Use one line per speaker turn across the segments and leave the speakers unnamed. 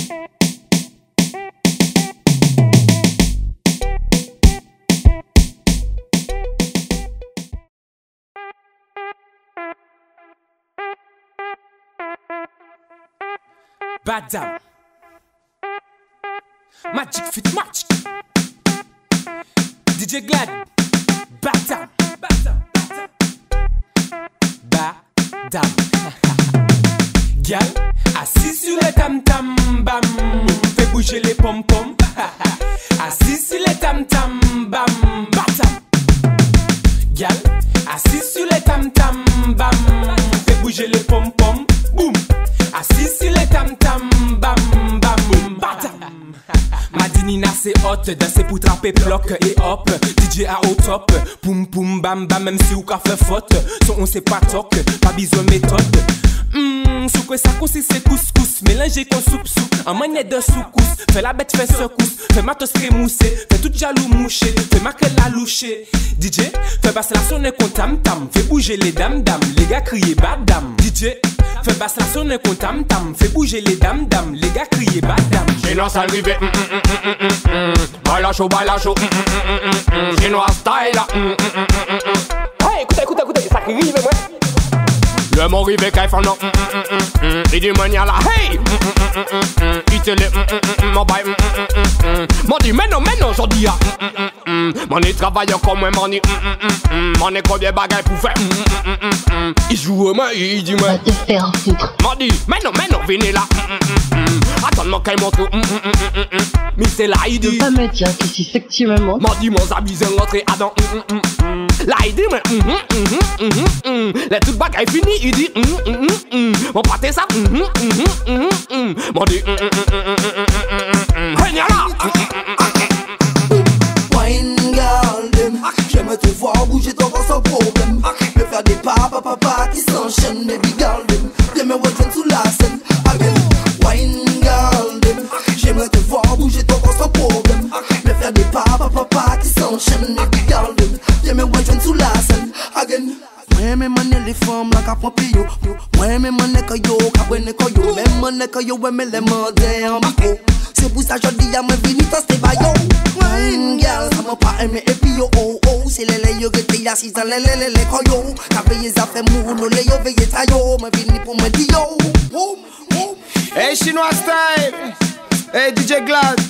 Badam Magic fit magic DJ Glad Badam Badam Gal assis sur le tam tam bam fait bouger les pom pom assis sur le tam tam bam Badam Gal assis sur le tam tam bam fait bouger les pom pom boum assis sur le tam tam bam bam boum badam. Madinina c'est hot, danser pour trapper bloc et hop. DJ a au top, poum poum bam bam. Même si ou ka fait faute, son on sait pas toc, pas besoin méthode. Sous quoi ça consiste c'est couscous, mélangé con soupe soupe, en manette de soukous. Fais la bête, fais secousse, fais matos crémoussé, fais tout jaloux mouché, fais ma la louché. DJ, fais basse la sonne con tam tam, fais bouger les dam dam, les gars crier badam. DJ, fais basse la sonne con tam tam, fais bouger les dam dam, les gars crier badam.
Chinois arrivé, baila chaud, Chinois style.
Hey, écoutez, ça crie, mais moi.
Le mot rivé qu'il faut non. Il dit mania là, hey. Il te l'est, mon bail. M'en dit mais non, j'en dis ah. M'en est travaillant comme moi, m'en est. M'en est combien bagaille pour faire. Il joue moi, il dit moi.
Va te faire foutre.
M'en dit mais non, venez là. Attends-moi qu'il montre. Mais c'est là, il dit.
Tu peux pas me dire que si effectivement.
M'en dit mon habit est rentré à dans. Là, il dit mais les toutes bagailles finies, il dit mon pâté ça. M'en dit hey, là.
Wine girl, dem. J'aime te voir bouger ton corps sans problème. Me faire des papa qui s'enchaînent, baby girl, dem. Viens me rejoindre sous la scène, again. Wine girl, dem. J'aime te voir bouger ton corps sans problème. Me faire des papa qui s'enchaînent, baby girl, dem. Viens me rejoindre sous la scène, again. Moi me mané les femmes là qu'à yo. Moi me mané que yo, qu'à bonne que yo. Même mané que yo, ouais me les mandé en micro. C'est pour ça que je dis à moi vini t'as pas yo. Wine girl, ça m'a pas aimé et puis yo oh oh. C'est les yo que t'es assis dans les koyo. T'as payé ça fait mou, les yo veillé ta yo. Me vini pour me dire yo.
Hey Chinois style. Hey DJ Glad.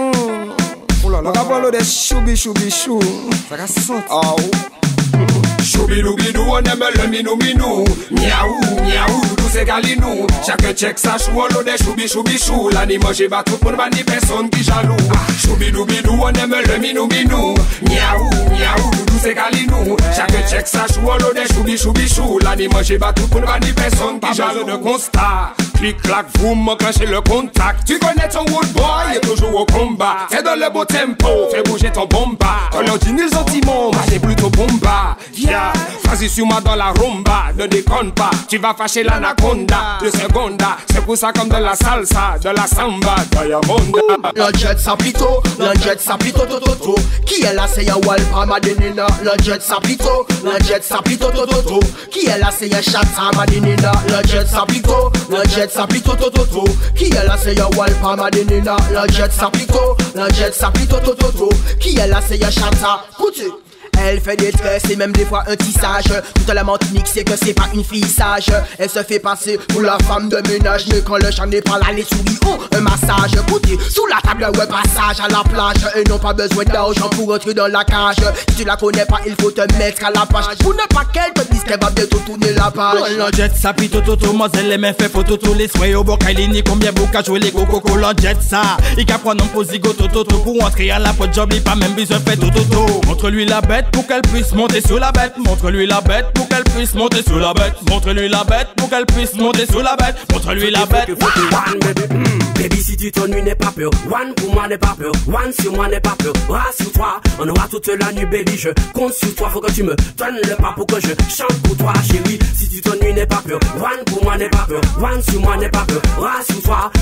Oh là là. On va parler de choubi chou. Ça casse son. Oh.
Choubidoubidou, on aime le minou. Miaou, doudou c'est galinou. Chaque check ça chou, on l'ode choubi. L'animo j'ai battu pour bandi personne qui jaloux. Choubidoubidou, on aime le minou. Miaou, doudou c'est galinou. Chaque check ça chou, on l'ode choubi. L'animo j'ai battu pour bandi personne qui jaloux. De constat, clic clac, vous m'enclenchez le contact. Tu connais ton wood boy, il est toujours au combat. C'est dans le beau tempo, fais bouger ton bomba. Quand l'on dit nul sentiment, moi j'ai plutôt bomba. Vas-y sur moi dans la rumba, ne déconne pas, tu vas fâcher l'anaconda. 2 secondes, c'est pour ça comme de la salsa, de la samba, Diamonda.
Le jet sapito, toto. Qui est là, c'est ya Walpa Madinina. Le jet sapito, toto. Qui est là, c'est ya Chata Madinina. Le jet sapito, toto. Qui est là, c'est ya Walpa Madinina. Le jet sapito, toto. Qui est là, c'est ya Chata. Écoutez. Elle fait des tresses et même des fois un tissage. Toute la Martinique c'est que c'est pas une fille sage. Elle se fait passer pour la femme de ménage. Mais quand le chat n'est pas là, les souris ont un massage. Écoutez, sous la table ouais passage à la plage. Et n'ont pas besoin d'argent pour rentrer dans la cage. Si tu la connais pas, il faut te mettre à la page. Pour ne pas qu'elle te dise qu'elle va bientôt tourner la page.
Le jet ça pito toto, mademoiselle les mains fait photo tous les soins au bocailini. Combien vous qu'à jouer les coco le jet ça. Il qu'à prendre un posigo toto pour entrer à la porte job, il pas même besoin de faire toto. Montre-lui la bête pour qu'elle puisse monter sur la bête. Montre-lui la bête pour qu'elle puisse monter sur la bête. Montre-lui la bête pour qu'elle puisse monter sur la bête. Montre-lui la bête.
One baby, baby si tu t'ennuies n'aie pas peur. One pour moi n'aie pas peur. One sur moi n'aie pas peur. Rassure-toi, on aura toute la nuit baby. Je compte sur toi, faut que tu me donnes le pas pour que je chante pour toi chérie. Si tu t'ennuies n'aie pas peur. One pour moi n'aie pas peur. One sur moi n'aie pas peur. Rassure-toi, on aura toute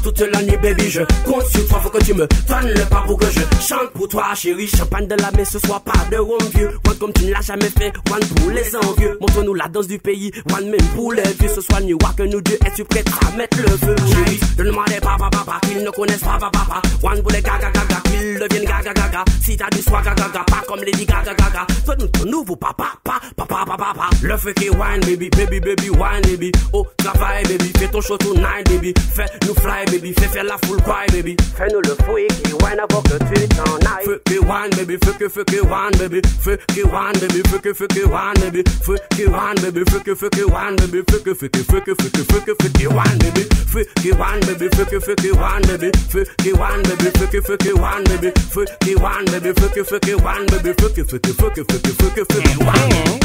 toute la nuit, baby. Je compte sur toi, faut que tu me donnes le pas pour que je chante pour toi, chérie. Champagne de la main ce soir, pas de rhum vieux. One comme tu ne l'as jamais fait, one pour les envieux. Montre-nous la danse du pays, one même pour les vieux. Ce soir, New York, nous deux, es-tu prête à mettre le feu, chérie? Donne-moi des papa, qu'ils ne connaissent pas, papa. One pour les gaga, gaga, qu'ils deviennent gaga, gaga. Si t'as du swag, gaga, pas comme Lady Gaga, gaga. Donne-nous ton nouveau papa, papa. Le feu qui wine, baby, wine, baby. Oh, travail, baby, fais ton show tonight, baby. Fais-nous fly, baby, fais la full cry, baby. Fais-nous le fouet qui wine avant que tu t'en ailles. Feu qui wine, baby, feu qui wine, baby. Feu qui wine, baby, feu qui wine, baby. Feu qui wine, baby, feu qui wine, baby. Feu qui wine, baby. Feu qui wine, baby, feu qui wine, baby. Feu qui wine, baby, feu qui wine, baby. Feu qui wine, baby, feu qui wine, baby. Feu qui wine.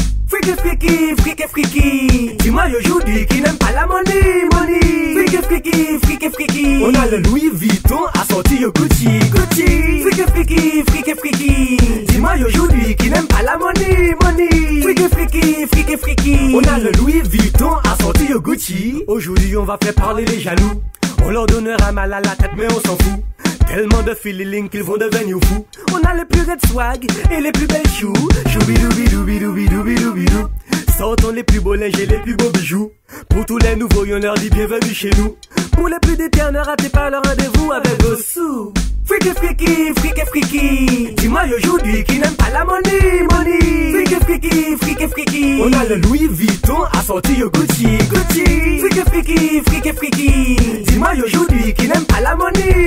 Freaky, dis-moi aujourd'hui qui n'aime pas la money. Freaky, on a le Louis Vuitton assorti au Gucci. Freaky, dis-moi aujourd'hui qui n'aime pas la money. Freaky, on a le Louis Vuitton assorti au Gucci. Aujourd'hui on va faire parler les jaloux. On leur donnera mal à la tête mais on s'en fout. Tellement de feeling qu'ils vont devenir fous. On a les plus red swag et les plus belles choux. Choubidoubidoubidoubidoubidoubidou. Sortons les plus beaux linges et les plus beaux bijoux. Pour tous les nouveaux, on leur dit bienvenue chez nous. Pour les plus déter, ne ratez pas le rendez-vous avec vos sous. Freaky, dis-moi aujourd'hui qui n'aime pas la money. Freaky, on a le Louis Vuitton assorti au Gucci. Freaky, dis-moi aujourd'hui qui n'aime pas la money.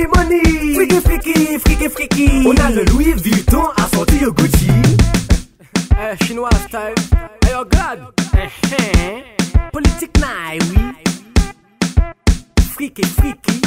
Freaky, on a le Louis Vuitton assorti au Gucci. Chinois style, hey yo glad. Politique night, oui. Freaky.